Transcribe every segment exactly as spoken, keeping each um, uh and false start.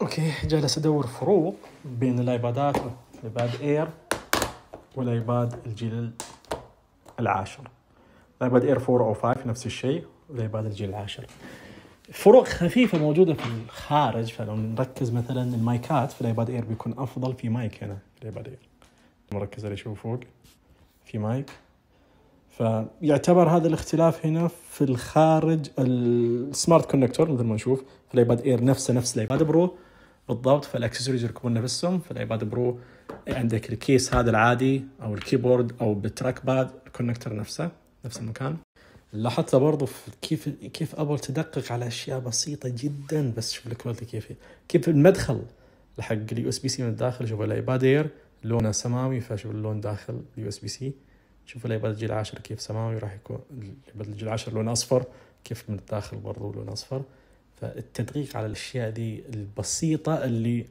اوكي، جالس ادور فروق بين الايبادات، الايباد اير والايباد الجيل العاشر. الايباد اير أربعة أو خمسة نفس الشيء، والايباد الجيل العاشر فروق خفيفة موجودة في الخارج. فلو نركز مثلا المايكات في الايباد اير بيكون افضل. في مايك هنا في الايباد اير مركز عليه، شوف فوق في مايك، فيعتبر هذا الاختلاف هنا في الخارج. السمارت كونكتور مثل ما نشوف في الايباد اير نفسه نفس الايباد برو بالضبط، فالاكسسوارز يركبون نفسهم. في الايباد برو عندك الكيس هذا العادي او الكيبورد او بالتراك باد، الكونكتور نفسه نفس المكان. لاحظت برضو في كيف كيف ابل تدقق على اشياء بسيطه جدا، بس شوف الكواليتي كيف كيف المدخل حق اليو اس بي سي من الداخل. شوف الايباد اير لونه سماوي، فشوف اللون داخل اليو اس بي سي. شوف الايباد الجيل العاشر كيف سماوي، راح يكون الايباد الجيل العاشر لون اصفر، كيف من الداخل برضو لون اصفر. فالتدقيق على الاشياء دي البسيطه اللي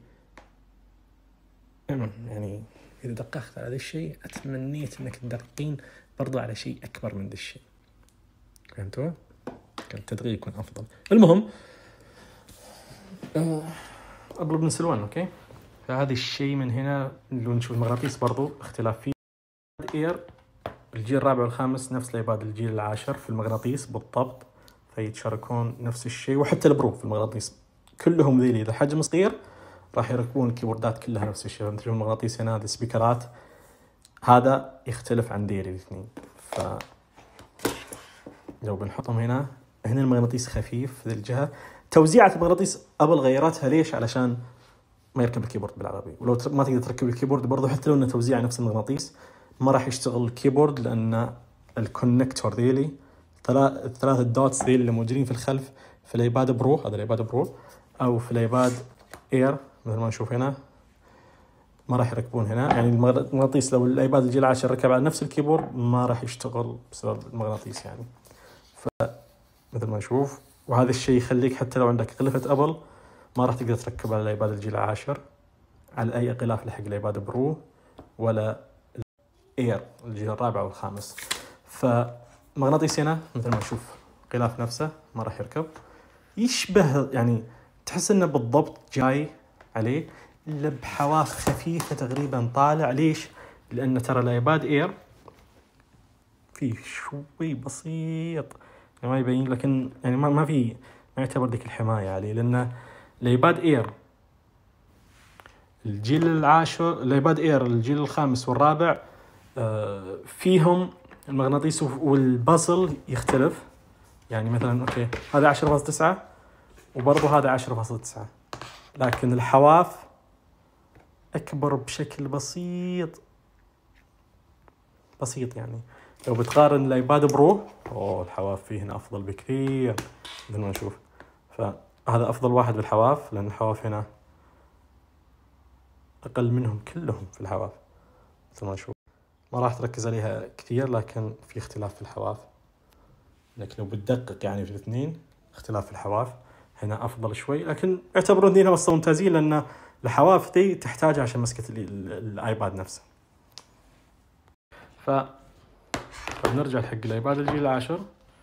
يعني اذا دققت على هذا الشيء اتمنيت انك تدققين برضو على شيء اكبر من ذا الشيء. فهمتوا؟ كان التدقيق يكون افضل. المهم ابل بن سلوان. اوكي، فهذا الشيء من هنا اللي نشوف المغناطيس برضو اختلاف فيه. اير الجيل الرابع والخامس نفس الايباد الجيل العاشر في المغناطيس بالضبط، فيتشاركون نفس الشيء. وحتى البرو في المغناطيس كلهم ذي اذا حجم صغير راح يركبون الكيبوردات كلها نفس الشيء. انت تشوف المغناطيس هنا هذا سبيكرات، هذا يختلف عن ديري الاثنين. ف لو بنحطهم هنا هنا المغناطيس خفيف في ذي الجهه. توزيعة المغناطيس ابل غيرتها ليش؟ علشان ما يركب الكيبورد بالعربي. ولو ما تقدر تركب الكيبورد برضو حتى لو انه توزيع نفس المغناطيس ما راح يشتغل الكيبورد، لان الكونكتور ذيلي الثلاث الدوتس ذيلي اللي موجودين في الخلف في الايباد برو، هذا الايباد برو او في الايباد اير مثل ما نشوف هنا ما راح يركبون هنا. يعني المغناطيس لو الايباد الجيل العاشر ركب على نفس الكيبورد ما راح يشتغل بسبب المغناطيس يعني. فمثل ما نشوف، وهذا الشيء يخليك حتى لو عندك غلفة ابل ما راح تقدر تركب على الايباد الجيل العاشر على اي غلاف لحق الايباد برو ولا اير الجيل الرابع والخامس. فمغناطيس هنا مثل ما نشوف غلاف نفسه ما راح يركب، يشبه يعني تحس انه بالضبط جاي عليه الا بحواف خفيفه تقريبا طالع. ليش؟ لان ترى الايباد اير فيه شوي بسيط يعني ما يبين، لكن يعني ما ما في ما يعتبر ذيك الحمايه عليه، لان الايباد اير الجيل العاشر الايباد اير الجيل الخامس والرابع فيهم المغناطيس والبازل يختلف. يعني مثلا اوكي هذا عشرة فاصلة تسعة وبرضه هذا عشرة فاصلة تسعة، لكن الحواف اكبر بشكل بسيط بسيط. يعني لو بتقارن الايباد برو اوه الحواف فيه هنا افضل بكثير مثل ما نشوف. فهذا افضل واحد بالحواف، لان الحواف هنا اقل منهم كلهم في الحواف مثل ما نشوف. ما راح تركز عليها كثير لكن في اختلاف في الحواف. لكن لو بتدقق يعني في الاثنين اختلاف في الحواف هنا افضل شوي، لكن اعتبروا اثنين اصلا ممتازين لان الحواف دي تحتاجها عشان مسكة الايباد نفسه. ف بنرجع حق الايباد الجيل العاشر.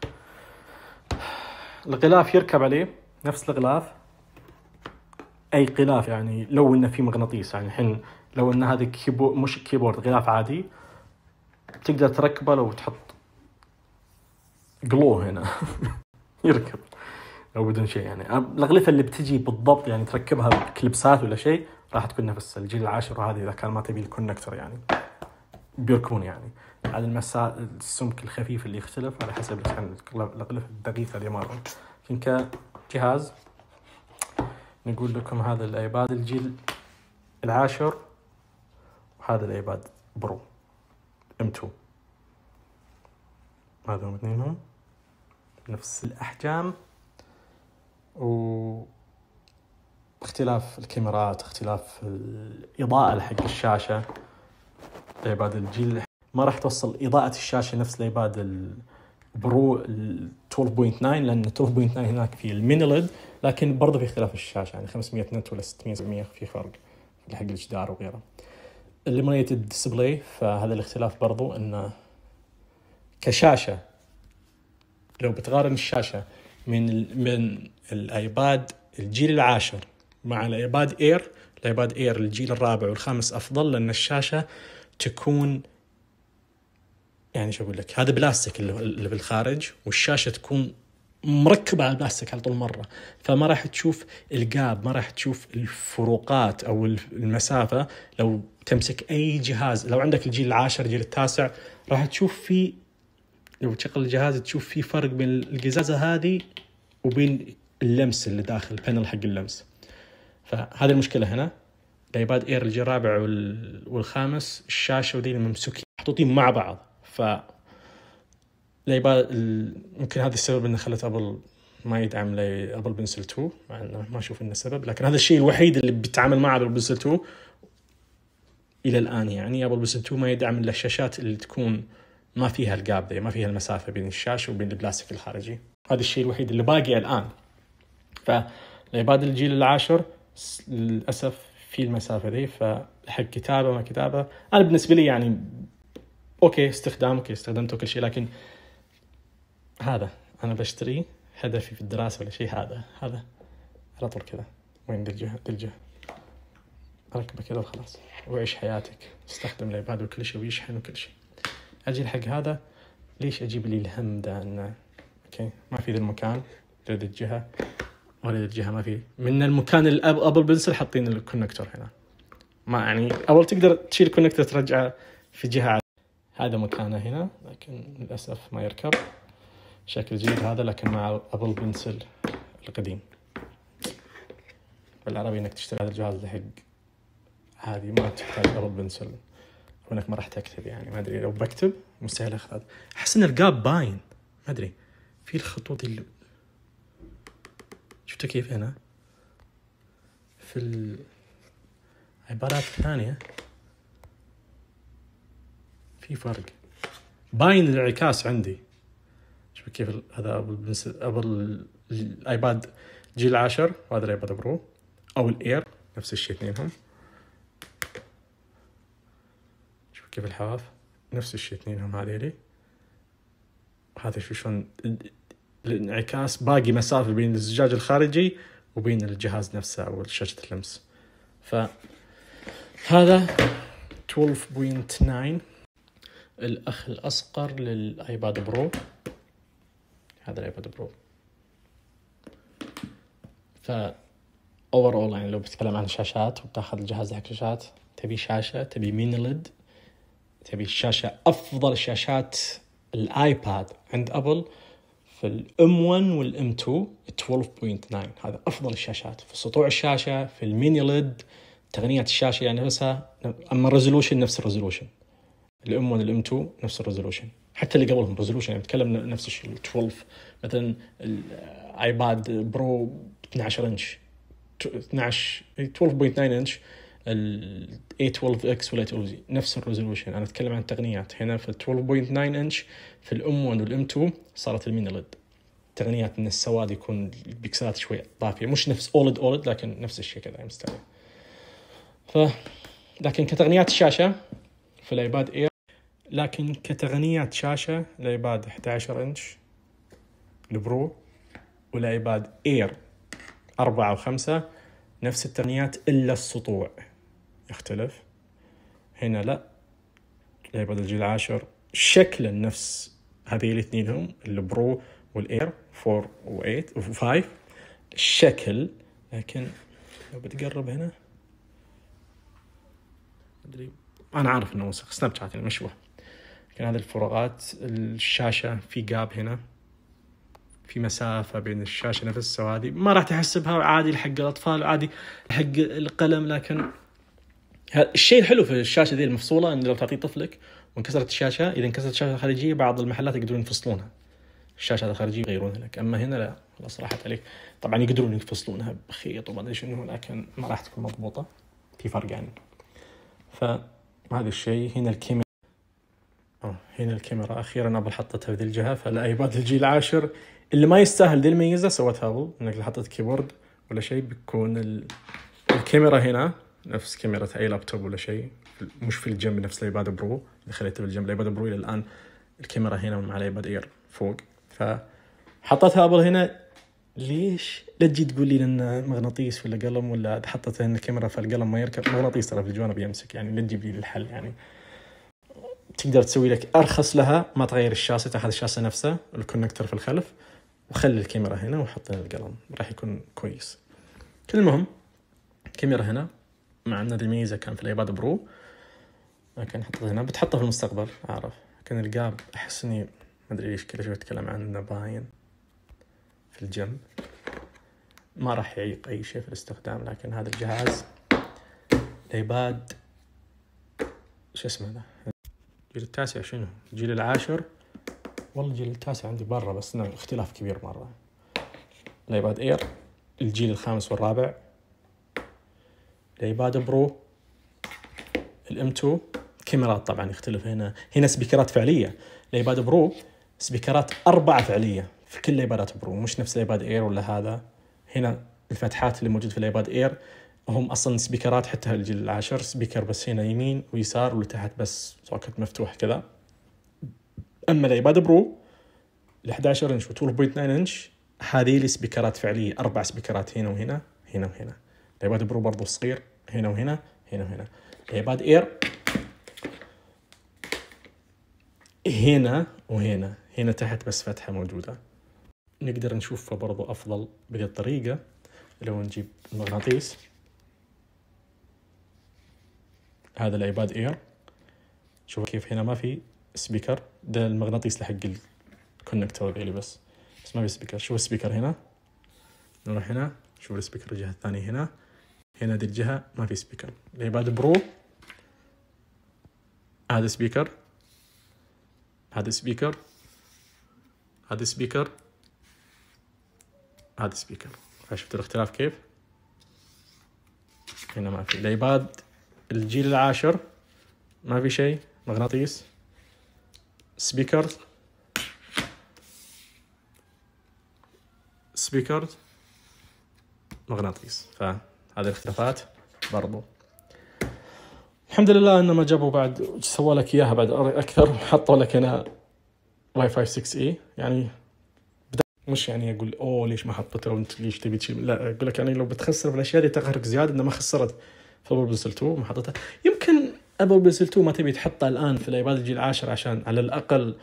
الغلاف يركب عليه نفس الغلاف، اي غلاف يعني لو انه في مغناطيس. يعني الحين لو ان هذا كيبورد مش كيبورد غلاف عادي تقدر تركبه لو تحط جلو هنا يركب لو بدون شيء. يعني الأغلفة اللي بتجي بالضبط يعني تركبها بكليبسات ولا شيء راح تكون نفس الجيل العاشر. وهذه إذا كان ما تبي الكونكتور يعني بيركبون يعني على المسا السمك الخفيف اللي يختلف على حسب الأغلفة الدقيقة اللي مرة. لكن كجهاز نقول لكم هذا الأيباد الجيل العاشر وهذا الأيباد برو إم تو، هذا هم اثنينهم نفس الأحجام واختلاف الكاميرات، اختلاف الإضاءة حق الشاشة. الأيباد الجيل ما راح توصل إضاءة الشاشة نفس الأيباد البرو اثنا عشر فاصلة تسعة، لأن اثنا عشر فاصلة تسعة هناك في الميني ليد، لكن برضه في اختلاف الشاشة يعني خمسمية نت ولا ستمية سبعمية في فرق في حق الجدار وغيره. الليميتد ديسبلاي فهذا الاختلاف برضه إنه كشاشة لو بتقارن الشاشة من من الآيباد الجيل العاشر مع الايباد اير. الايباد اير الجيل الرابع والخامس افضل لان الشاشه تكون يعني شو اقول لك، هذا بلاستيك اللي بالخارج، والشاشه تكون مركبه على البلاستيك على طول مره، فما راح تشوف الجاب، ما راح تشوف الفروقات او المسافه. لو تمسك اي جهاز، لو عندك الجيل العاشر الجيل التاسع، راح تشوف في لو تشغل الجهاز تشوف في فرق بين القزازه هذه وبين اللمس اللي داخل البانل حق اللمس. فهذه المشكله هنا. الايباد اير الجيل الرابع والخامس الشاشه وذي الممسوكين محطوطين مع بعض، ف الايباد يمكن هذا السبب ان خلت ابل ما يدعم لي ابل بنسل تو، مع انه ما اشوف انه سبب، لكن هذا الشيء الوحيد اللي بيتعامل مع ابل بنسل تو الى الان. يعني ابل بنسل تو ما يدعم الا الشاشات اللي تكون ما فيها الجاب ذي، ما فيها المسافه بين الشاشه وبين البلاستيك الخارجي. هذا الشيء الوحيد اللي باقي الان. فالايباد الجيل العاشر للاسف في المسافه ذي، فحق كتابه ما كتابه انا بالنسبه لي يعني اوكي استخدام، اوكي استخدمته كل شيء، لكن هذا انا بشتري هدفي في الدراسه ولا شيء، هذا هذا على طول كذا وين ذي الجهه ذي الجهه اركبه كذا وخلاص وعيش حياتك، استخدم الايباد وكل شيء ويشحن وكل شيء. اجي الحق هذا ليش اجيب لي الهم ده انه اوكي ما في ذا المكان ذي الجهه ولا ذي الجهه، ما في من المكان اللي ابل بنسل حاطين الكونكتور هنا، ما يعني اول تقدر تشيل الكونكتور ترجعه في جهه. هذا مكانه هنا لكن للاسف ما يركب شكل جديد هذا، لكن مع ابل بنسل القديم. بالعربي انك تشتري هذا الجهاز لحق عادي ما تحتاج ابل بنسل، وانك ما راح تكتب يعني ما ادري لو بكتب مستحيل اخذ. احس ان الجاب باين ما ادري في الخطوط اللي شفتوا كيف هنا في العبارات الثانيه في فرق باين الانعكاس عندي. شوف كيف هذا ابل بنسل ابل الايباد جيل عاشر وهذا الايباد برو او الاير نفس الشيء اثنينهم. شوف كيف الحواف نفس الشيء اثنينهم هذيلي. هذا شو شلون الانعكاس باقي مسافه بين الزجاج الخارجي وبين الجهاز نفسه او شاشه اللمس. فهذا اثناشر فاصلة تسعة الاخ الاصغر للايباد برو. هذا الايباد برو. ف اوفرول يعني لو بتكلم عن الشاشات وبتاخذ الجهاز حق شاشات، تبي شاشه، تبي ميني ليد، تبي الشاشه افضل شاشات الايباد عند ابل في الام واحد والام اثنين اثناشر فاصلة تسعة. هذا افضل الشاشات في سطوع الشاشه، في الميني ليد، تقنيات الشاشه يعني نفسها. اما الريزولوشن نفس الريزولوشن الام واحد والام اثنين نفس الريزولوشن، حتى اللي قبلهم ريزولوشن يعني بتكلم نفس الشيء. اثناشر مثلا الايباد برو اثني عشر انش اثناشر اثناشر فاصلة تسعة انش ال ثمانية اثنا عشر اكس ولا ثمانية نفس الريزولوشن. انا اتكلم عن التقنيات هنا في اثناشر فاصلة تسعة انش في الام واحد والام اثنين صارت الميني ليد تقنيات ان السواد يكون البكسلات شوي طافيه، مش نفس اولد اولد لكن نفس الشيء كذا مستوي. ف لكن كتقنيات الشاشه في الايباد اير، لكن كتقنيات شاشه الايباد احد عشر انش البرو والايباد اير أربعة وخمسة نفس التقنيات إلا السطوع يختلف. هنا لا، الايباد الجيل العاشر شكلا نفس هذه الاثنين هم البرو والاير أربعة و8 و5 الشكل، لكن لو بتقرب هنا أدري أنا عارف إنه وسخ سناب شات يعني مشوه، لكن هذه الفروقات. الشاشة في جاب هنا، في مسافة بين الشاشة نفسها وهذه ما راح تحسبها عادي لحق الأطفال عادي حق القلم. لكن الشيء الحلو في الشاشة ذي المفصولة إن لو تعطيه طفلك وانكسرت الشاشة، إذا انكسرت الشاشة الخارجية بعض المحلات يقدرون يفصلونها الشاشة الخارجية يغيرونها لك، أما هنا لا خلاص راحت عليك. طبعا يقدرون يفصلونها بخيط وما أدري شنو، لكن ما راح تكون مضبوطة، في فرق يعني. فهذا الشيء. هنا الكاميرا أوه. هنا الكاميرا أخيرا أبل حطتها في ذي الجهة. فالآيباد الجيل العاشر اللي ما يستاهل ذي الميزة سوتها أبل، إنك لو حطت كيبورد ولا شيء بيكون ال... الكاميرا هنا نفس كاميرا أي لابتوب ولا شيء، مش في الجنب نفس الآيباد برو اللي خليته في الجنب. الآيباد برو إلى الآن الكاميرا هنا مع الآيباد إير فوق، فحطتها أبل هنا ليش؟ لا تجي تقول لي لأن مغناطيس ولا قلم ولا حطت إن الكاميرا فالقلم ما يركب. مغناطيس ترى في الجوانب يمسك، يعني لا تجيب لي الحل. يعني تقدر تسوي لك أرخص لها، ما تغير الشاشة، تأخذ الشاشة نفسها الكونكتر في الخلف وخلي الكاميرا هنا وحط القلم، راح يكون كويس. المهم كاميرا هنا، مع أن هذه الميزة كان في الأيباد برو، لكن حطها هنا. بتحطها في المستقبل أعرف، لكن القاب أحس إني ما أدري ليش كل شوي أتكلم عنه باين في الجنب، ما راح يعيق أي شيء في الاستخدام. لكن هذا الجهاز الأيباد شو اسمه ذا، الجيل التاسع شنو؟ الجيل العاشر، والله الجيل التاسع عندي برا بس إنه اختلاف كبير مرة. الأيباد إير الجيل الخامس والرابع، الأيباد برو الام تو. كاميرات طبعا يختلف، هنا هنا سبيكرات فعلية. الأيباد برو سبيكرات أربعة فعلية في كل الأيبادات برو، مش نفس الأيباد إير ولا هذا. هنا الفتحات اللي موجود في الأيباد إير هم أصلا سبيكرات، حتى الجيل العاشر سبيكر بس هنا يمين ويسار، واللي تحت بس سوكت مفتوح كذا. أما الأيباد برو ال إحدى عشر إنش و اثنين فاصلة تسعة إنش هذه لي سبيكرات فعلية، أربع سبيكرات هنا وهنا هنا وهنا. الأيباد برو برضو صغير، هنا وهنا هنا وهنا. الأيباد إير هنا وهنا هنا تحت بس فتحة موجودة. نقدر نشوفه برضو أفضل بهذه الطريقة لو نجيب المغناطيس. هذا الأيباد إير، شوف كيف هنا ما في سبيكر، ده المغناطيس لحق الكونكتور ذيلي بس بس ما في سبيكر. شوف السبيكر هنا، نروح هنا شوف السبيكر الجهة الثانية هنا، هنا دي الجهة ما في سبيكر. الأيباد برو هذا سبيكر، هذا سبيكر، هذا سبيكر، هذا سبيكر. شفت الاختلاف كيف؟ هنا ما في. الأيباد الجيل العاشر ما في شيء، مغناطيس، سبيكر، سبيكر، مغناطيس. فهذه الاختلافات برضو. الحمد لله انه ما جابوا بعد سووا لك اياها بعد اكثر، وحطوا لك هنا واي فاي ستة اي. يعني مش يعني اقول اوه ليش ما حطيته وانت ليش تبي تشيل، لا اقول لك يعني لو بتخسر في الاشياء دي تغرق زياده، انه ما خسرت في ابل بنسل اثنين ما حطيتها. يمكن ابل بنسل اثنين ما تبي تحطها الان في الايباد الجيل العاشر عشان على الاقل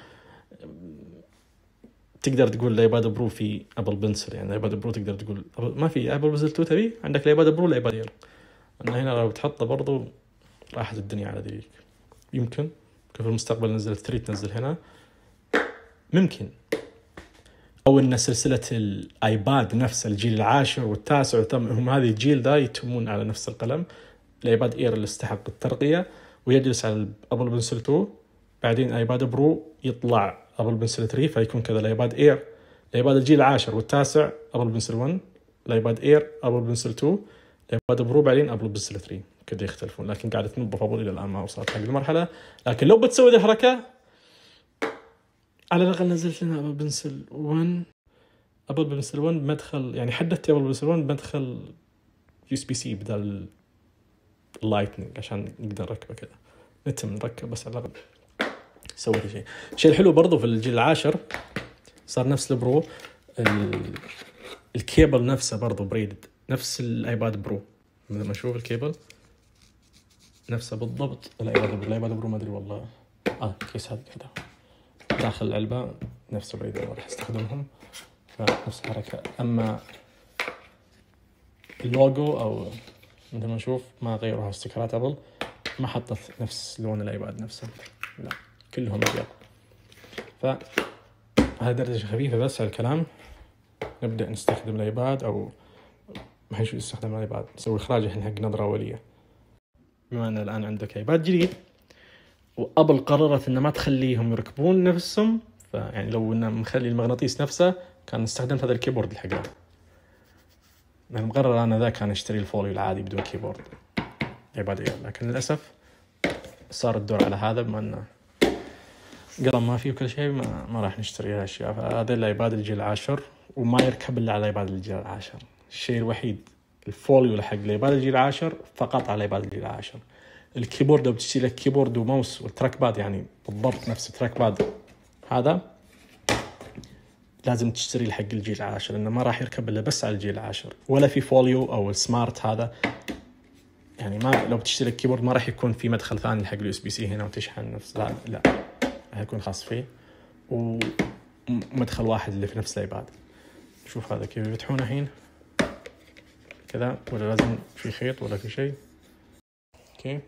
تقدر تقول الايباد برو في ابل بنسل. يعني الايباد برو تقدر تقول ما في ابل بنسل اثنين، تبي عندك الايباد برو الايباد اير. انه هنا لو بتحطه برضو راحت الدنيا على ذيك. يمكن في المستقبل نزل ثلاثة تنزل هنا ممكن، او ان سلسله الايباد نفس الجيل العاشر والتاسع وتم هم هذه الجيل ذا يتمون على نفس القلم. الايباد اير اللي استحق الترقيه ويجلس على ابل بنسل اثنين، بعدين ايباد برو يطلع ابل بنسل ثلاثة، فيكون كذا الايباد اير الايباد الجيل العاشر والتاسع ابل بنسل واحد، الايباد اير ابل بنسل اثنين، الايباد برو بعدين ابل بنسل ثلاثة كذا يختلفون. لكن قاعده تنظف ابل الى الان ما وصلت حق المرحله. لكن لو بتسوي ذي الحركه على الأقل نزلت لنا أبل بنسل واحد، أبل بنسل واحد بمدخل، يعني حددت أبل بنسل واحد بمدخل يو اس بي سي بدل اللايتنينج عشان نقدر نركبه كذا. نتم نركب بس على الأقل سويت شيء. الشيء الحلو برضو في الجيل العاشر صار نفس البرو، الكيبل نفسه برضو بريدد نفس الآيباد برو. لما أشوف الكيبل نفسه بالضبط الآيباد برو. الآيباد برو ما أدري والله آه كيس هذا كذا داخل العلبة نفس البريد اللي راح استخدمهم، فنفس الحركة. أما اللوجو أو مثل ما نشوف ما غيروها استيكرات أبل، ما حطت نفس لون الأيباد نفسه، لا كلهم أبيض. فهذه درجة خفيفة بس على الكلام. نبدأ نستخدم الأيباد أو ما هي شو نستخدم الأيباد، نسوي إخراج إحنا حق نظرة أولية. بما أن الآن عندك أيباد جديد وأبل قررت إن ما تخليهم يركبون نفسهم، فيعني لو إنه مخلي المغناطيس نفسه كان استخدمت هذا الكيبورد الحقيقة. أنا مقرر أنا ذا كان أشتري الفوليو العادي بدون كيبورد ايباد اير، لكن للأسف صار الدور على هذا. بما إنه قلم ما فيه وكل شيء ما, ما راح نشتري هالأشياء. فهذا الأيباد الجيل العاشر وما يركب إلا على الأيباد الجيل العاشر. الشيء الوحيد الفوليو حق الأيباد الجيل العاشر فقط على الأيباد الجيل العاشر. الكيبورد لو بتشتري لك كيبورد وماوس والتراك باد يعني بالضبط نفس التراك باد هذا لازم تشتري لحق الجيل العاشر، لأنه ما راح يركب إلا بس على الجيل العاشر، ولا في فوليو أو السمارت هذا. يعني ما لو بتشتري الكيبورد ما راح يكون في مدخل ثاني حق اليو اس بي سي هنا وتشحن نفس، لا لا راح يكون خاص فيه، ومدخل واحد اللي في نفس الايباد. شوف هذا كيف يفتحونه الحين كذا، ولا لازم في خيط ولا في شيء؟ اوكي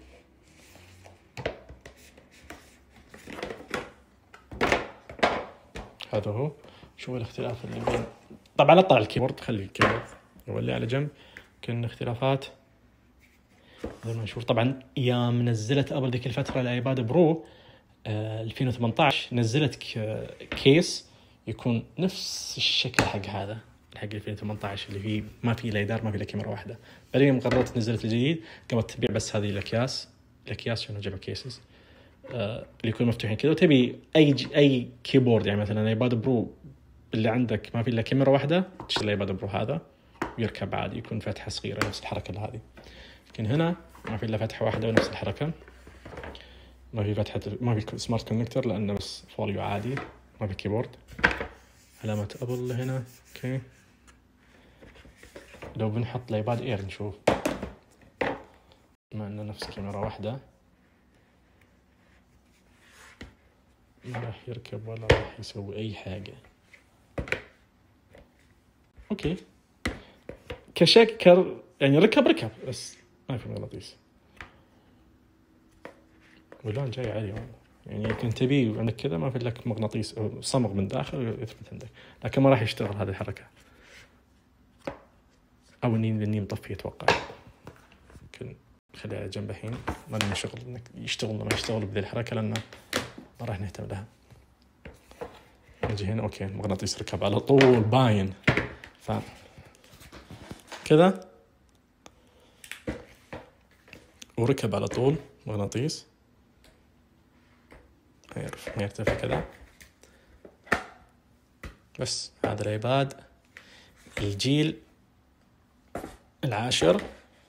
هذا هو. شوف الاختلاف اللي بين، طبعا لا تطلع الكيبورد، خلي الكيبورد يولي على جنب. كان اختلافات زي ما نشوف. طبعا يوم نزلت ابل ذيك الفتره الايباد برو آه ألفين وثمانية عشر، نزلت كيس يكون نفس الشكل حق هذا حق ألفين وثمانية عشر اللي فيه ما في لا إدار ما في الا كاميرا واحده. بعدين قررت نزلت الجديد قامت تبيع بس هذه الاكياس الاكياس شنو جمع كيسز آه اللي يكون مفتوحين كذا، وتبي اي اي كيبورد يعني مثلا ايباد برو اللي عندك ما في الا كاميرا واحده تشتري الايباد برو هذا ويركب عادي، يكون فتحه صغيره نفس الحركه هذه. لكن هنا ما في الا فتحه واحده ونفس الحركه، ما في فتحه، ما في سمارت كونكتر لانه بس فوليو عادي، ما في كيبورد. علامه ابل هنا. اوكي لو بنحط الايباد اير نشوف ما انه نفس كاميرا واحده ما راح يركب ولا راح يسوي اي حاجه. اوكي كشكل يعني ركب ركب بس ما في مغناطيس، واللون جاي عادي يعني يمكن تبيه عندك كذا ما في لك مغناطيس أو صمغ من داخل يثبت عندك، لكن ما راح يشتغل هذه الحركة، أو إني إني مطفي أتوقع. يمكن خليها على جنب الحين ما لنا شغل إنك يشتغل ما يشتغل بذي الحركة لأنه ما راح نهتم لها. نجي هنا أوكي مغناطيس ركب على طول باين، ف كذا وركب على طول مغناطيس يعرف ما يرتفع كذا. بس هذا الايباد الجيل العاشر،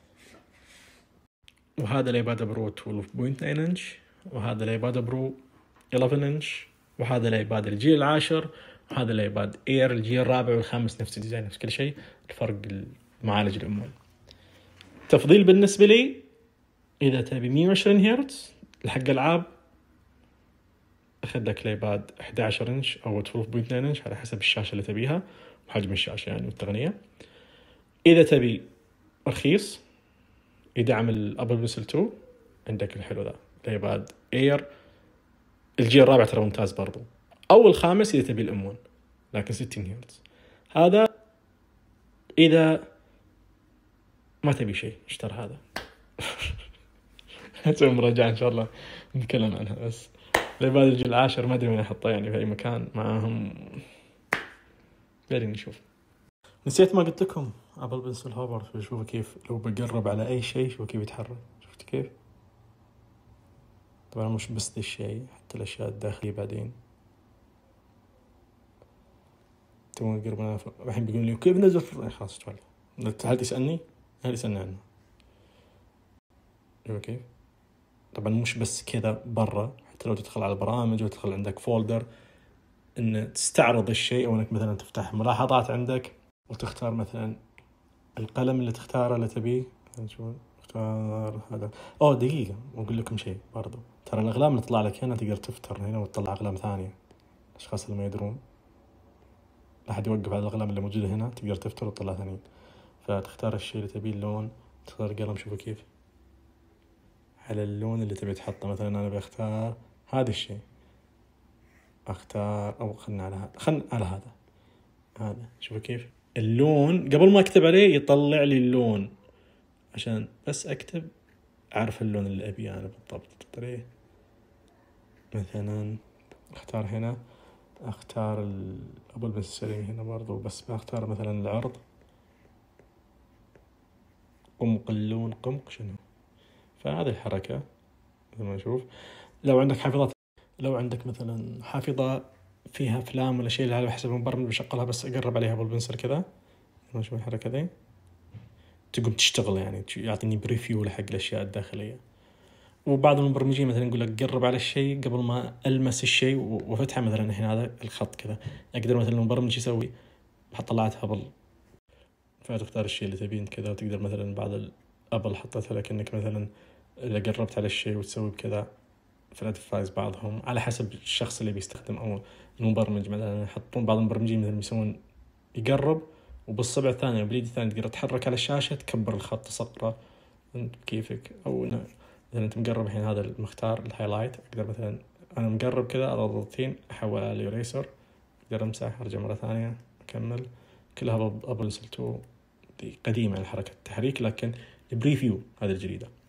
وهذا الايباد برو اثناشر فاصلة تسعة انش، وهذا الايباد برو إحدى عشر انش، وهذا الايباد الجيل العاشر، وهذا الايباد اير الجيل الرابع والخامس نفس الديزاين نفس كل شيء، الفرق المعالج الأمول. تفضيل بالنسبة لي إذا تبي مية وعشرين هرتز لحق ألعاب أخذ لك الايباد إحدى عشر انش أو اثناشر فاصلة تسعة انش على حسب الشاشة اللي تبيها وحجم الشاشة يعني والتقنية. إذا تبي رخيص يدعم الأبل بنسل اثنين عندك الحلو ذا الايباد اير الجيل الرابع ترى ممتاز برضو، أو الخامس إذا تبي الأم واحد لكن ستين هرتز. هذا إذا ما تبي شيء اشتر هذا. نسوي مراجعة إن شاء الله نتكلم عنها. بس الايباد الجيل العاشر ما أدري وين أحطه يعني في أي مكان معاهم، بعدين نشوف. نسيت ما قلت لكم أبل بنسل هوفر، شوفوا كيف لو بقرب على أي شيء شوفوا كيف يتحرك، شفت كيف؟ طبعا مش بس ذا الشيء حتى الأشياء الداخلية بعدين. تو قربنا الحين بيقول لي كيف نزل، خلاص تولي هل تسألني هل يسألني عنه. شوفوا كيف طبعا مش بس كذا برا، حتى لو تدخل على البرامج وتدخل عندك فولدر إن تستعرض الشيء، أو إنك مثلا تفتح ملاحظات عندك وتختار مثلا القلم اللي تختاره اللي تبيه. شو اختار هذا؟ أوه دقيقة أقول لكم شيء برضو، ترى الأقلام اللي تطلع لك هنا تقدر تفتر هنا وتطلع أقلام ثانية. الأشخاص اللي ما يدرون لا أحد يوقف على الأقلام اللي موجودة هنا، تقدر تفتر وتطلع ثانيين. فتختار الشيء اللي تبيه، اللون تختار القلم. شوفوا كيف على اللون اللي تبي تحطه. مثلا أنا بختار هذا الشيء، أختار أو خلنا على هذا، خلنا على هذا هذا. شوفوا كيف اللون قبل ما أكتب عليه يطلع لي اللون عشان بس أكتب أعرف اللون اللي أبيه أنا بالضبط. طريقة مثلا أختار هنا، أختار الأبل بنسل هنا برضو، بس بختار مثلا العرض قمق اللون قمق شنو. فهذه الحركة زي ما نشوف. لو عندك حافظات، لو عندك مثلا حافظة فيها أفلام ولا شيء على حسب المبرمج بشغلها، بس أقرب عليها بالبنسل كذا ما شوف الحركة ذي تقوم تشتغل يعني يعطيني بريفيو لحق الأشياء الداخلية. وبعض المبرمجين مثلا يقول لك قرب على الشيء قبل ما ألمس الشيء وفتحه، مثلا هنا هذا الخط كذا. أقدر مثلا المبرمج يسوي حط طلعت هبل، فتختار الشيء اللي تبين كذا، وتقدر مثلا بعض الأبل حطتها لك إنك مثلا إذا قربت على الشيء وتسوي بكذا. فالأدفايز بعضهم على حسب الشخص اللي بيستخدم أو المبرمج. مثلا يحطون بعض المبرمجين مثلا يسوون يقرب وبالصبع الثاني وباليد الثاني تقدر تحرك على الشاشة تكبر الخط تصغره انت كيفك. او مثلا انت مقرب الحين هذا المختار الهايلايت، اقدر مثلا انا مقرب كذا اضغط ضغطتين احول على اليوريسر، اقدر امسح ارجع مرة ثانية اكمل. كلها ابل سلتو قديمة الحركة التحريك، لكن البريفيو هذه الجديدة.